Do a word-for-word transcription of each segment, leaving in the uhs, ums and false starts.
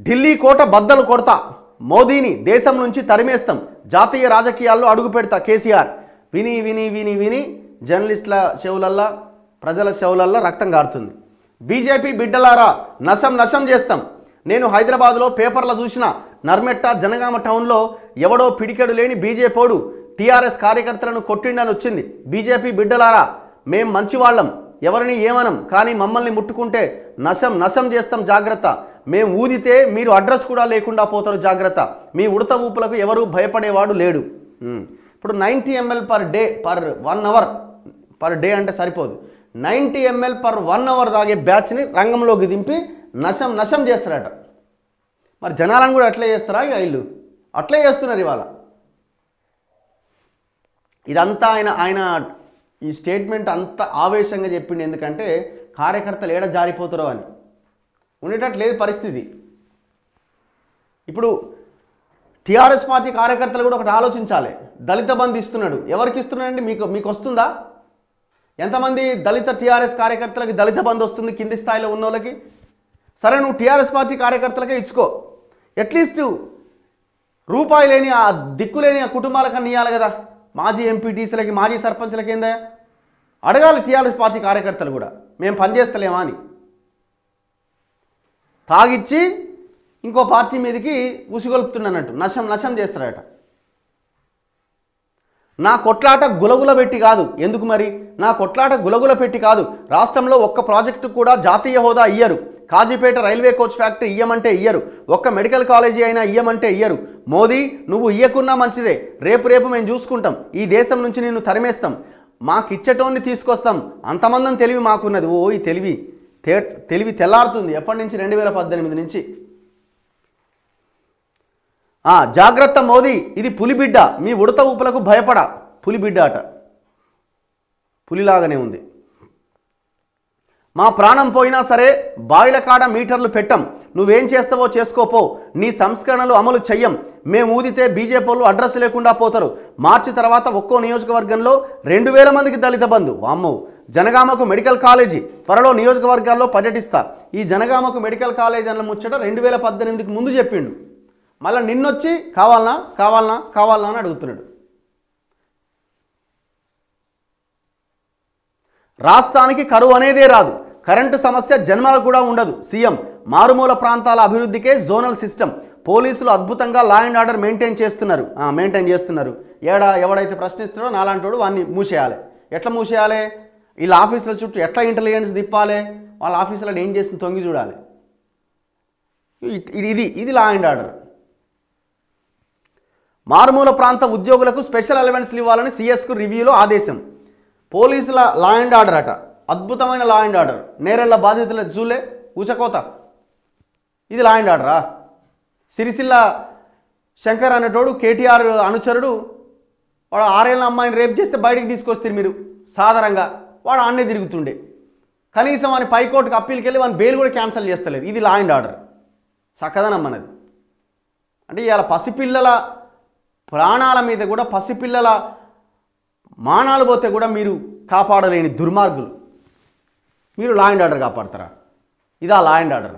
ఢిల్లీ కోట బద్దలు కొడతా, మోదీని దేశం నుంచి తరిమేస్తాం, జాతీయ రాజకీయాల్లో అడుగు పెడతా కేసీఆర్. విని విని విని విని జర్నలిస్టుల చెవులల్లా, ప్రజల చెవులల్లా రక్తం గారుతుంది. బీజేపీ బిడ్డలారా, నశం నశం చేస్తాం. నేను హైదరాబాద్లో పేపర్లో చూసిన నర్మెట్ట జనగామ టౌన్లో ఎవడో పిడికెడు లేని బీజేపీడు టీఆర్ఎస్ కార్యకర్తలను కొట్టిండని వచ్చింది. బీజేపీ బిడ్డలారా, మేం మంచివాళ్ళం, ఎవరిని ఏమనం, కానీ మమ్మల్ని ముట్టుకుంటే నశం నశం చేస్తాం, జాగ్రత్త. మేము ఊదితే మీరు అడ్రస్ కూడా లేకుండా పోతారు, జాగ్రత్త. మీ ఉడత ఊపులకు ఎవరు భయపడేవాడు లేడు. ఇప్పుడు ninety ML per day per one hour per day అంటే సరిపోదు, ninety ML per one hour తాగే బ్యాచ్ని రంగంలోకి దింపి నశం నశం చేస్తారట. మరి జనాలను కూడా అట్లే చేస్తారా? ఇక వీళ్ళు అట్లే చేస్తున్నారు ఇవాళ. ఇదంతా ఆయన ఆయన ఈ స్టేట్మెంట్ అంత ఆవేశంగా చెప్పింది ఎందుకంటే కార్యకర్తలు ఏడ జారిపోతారో అని. ఉండేటట్టు లేదు పరిస్థితి. ఇప్పుడు టీఆర్ఎస్ పార్టీ కార్యకర్తలు కూడా ఒకటి ఆలోచించాలి. దళిత బంధు ఇస్తున్నాడు, ఎవరికి ఇస్తున్నాడండి? మీకు మీకు వస్తుందా? ఎంతమంది దళిత టీఆర్ఎస్ కార్యకర్తలకి దళిత బంధు వస్తుంది? కింది స్థాయిలో ఉన్న వాళ్ళకి. సరే, నువ్వు టీఆర్ఎస్ పార్టీ కార్యకర్తలకే ఇచ్చుకో, అట్లీస్ట్ రూపాయి లేని ఆ దిక్కులేని ఆ కుటుంబాలకన్నా ఇవ్వాలి కదా. మాజీ ఎంపీటీసీలకి, మాజీ సర్పంచ్లకి ఏందా అడగాలి టీఆర్ఎస్ పార్టీ కార్యకర్తలు కూడా, మేము పనిచేస్తలేమా అని. తాగిచ్చి ఇంకో పార్టీ మీదకి ఉసిగొలుపుతున్నట్టు నశం నశం చేస్తారట. నా కొట్లాట గులగుల పెట్టి కాదు. ఎందుకు మరి? నా కొట్లాట గులగుల పెట్టి కాదు. రాష్ట్రంలో ఒక్క ప్రాజెక్టు కూడా జాతీయ హోదా ఇయ్యరు. కాజీపేట రైల్వే కోచ్ ఫ్యాక్టరీ ఇయ్యమంటే ఇయ్యరు. ఒక్క మెడికల్ కాలేజీ అయినా ఇయ్యమంటే ఇయ్యరు. మోదీ, నువ్వు ఇయ్యకున్నా మంచిదే, రేపు రేపు మేము చూసుకుంటాం, ఈ దేశం నుంచి నిన్ను తరిమేస్తాం, మాకిచ్చటోన్ని తీసుకొస్తాం, అంతమందం తెలివి మాకున్నది. ఓ ఈ తెలివి తే తెలివి తెల్లారుతుంది ఎప్పటి నుంచి? రెండు వేల పద్దెనిమిది నుంచి. జాగ్రత్త మోదీ, ఇది పులిబిడ్డ, మీ ఉడత ఊపులకు భయపడ. పులిబిడ్డ అట, పులిలాగానే ఉంది. మా ప్రాణం పోయినా సరే బాయిల కాడ మీటర్లు పెట్టం, నువ్వేం చేస్తావో చేసుకోపో, నీ సంస్కరణలు అమలు చెయ్యం, మేము ఊదితే బీజేపీ వాళ్ళు అడ్రస్ లేకుండా పోతారు. మార్చి తర్వాత ఒక్కో నియోజకవర్గంలో రెండు వేల మందికి దళిత బంధు. వామ్మో. జనగామకు మెడికల్ కాలేజీ, త్వరలో నియోజకవర్గాల్లో పర్యటిస్తా. ఈ జనగామకు మెడికల్ కాలేజీ అన్న ముచ్చట రెండు వేల పద్దెనిమిదికి ముందు చెప్పిండు. మళ్ళీ నిన్నొచ్చి కావాలనా కావాలనా కావాలనా అని అడుగుతున్నాడు. రాష్ట్రానికి కరువు అనేదే రాదు, కరెంటు సమస్య జన్మలు కూడా ఉండదు. సీఎం, మారుమూల ప్రాంతాల అభివృద్ధికే జోనల్ సిస్టమ్. పోలీసులు అద్భుతంగా లా అండ్ ఆర్డర్ మెయింటైన్ చేస్తున్నారు మెయింటైన్ చేస్తున్నారు ఏడా ఎవడైతే ప్రశ్నిస్తాడో నాలాంటోడు వాడిని మూసేయాలి. ఎట్లా మూసేయాలి? వీళ్ళ ఆఫీసుల చుట్టూ ఎట్లా ఇంటెలిజెన్స్ తిప్పాలి, వాళ్ళ ఆఫీసులో ఏం చేస్తుంది తొంగి చూడాలి. ఇది ఇది లా అండ్ ఆర్డర్. మారుమూల ప్రాంత ఉద్యోగులకు స్పెషల్ అలవెన్స్లు ఇవ్వాలని సీఎస్కు రివ్యూలో ఆదేశం. పోలీసుల లా అండ్ ఆర్డర్ అట, అద్భుతమైన లా అండ్ ఆర్డర్. నేరెళ్ళ బాధితుల జూలే ఊచకోత. ఇది లా అండ్ ఆర్డరా? సిరిసిల్ల శంకర్ అనేటోడు కేటీఆర్ అనుచరుడు, వాడు ఆరేళ్ళ అమ్మాయిని రేప్ చేస్తే బయటికి తీసుకొస్తే మీరు సాధారణంగా వాడు ఆన్నే తిరుగుతుండే. కనీసం వాని పైకోర్టుకు అప్పీల్కి వెళ్ళి వాని బెయిల్ కూడా క్యాన్సిల్ చేస్తలేరు. ఇది లా అండ్ ఆర్డర్. చక్కదనం అన్నది. అంటే ఇవాళ పసిపిల్లల ప్రాణాల మీద కూడా, పసిపిల్లల మానాలు పోతే కూడా మీరు కాపాడలేని దుర్మార్గులు. మీరు లా అండ్ ఆర్డర్ కాపాడతారా? ఇదా లా అండ్ ఆర్డర్?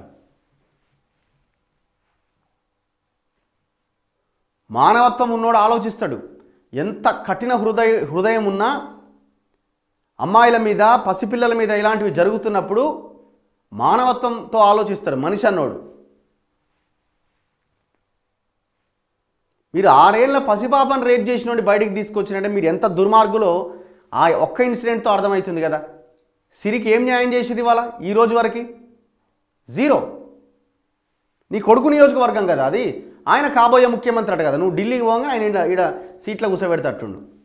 మానవత్వం ఉన్నోడు ఆలోచిస్తాడు. ఎంత కఠిన హృదయ హృదయం ఉన్నా అమ్మాయిల మీద, పసిపిల్లల మీద ఇలాంటివి జరుగుతున్నప్పుడు మానవత్వంతో ఆలోచిస్తాడు మనిషి అన్నోడు. మీరు ఆరేళ్ల పసిపాపను రేప్ చేసినోడి బయటికి తీసుకొచ్చినట్టే మీరు ఎంత దుర్మార్గులో ఆ ఒక్క ఇన్సిడెంట్తో అర్థమవుతుంది కదా. సిరికి ఏం న్యాయం చేసేది ఇవాళ ఈ రోజు వరకు? జీరో. నీ కొడుకు నియోజకవర్గం కదా అది, ఆయన కాబోయే ముఖ్యమంత్రి అట కదా. నువ్వు ఢిల్లీకి పోగా ఆయన ఈడ సీట్లో కూర్చోబెడతట్టుండు.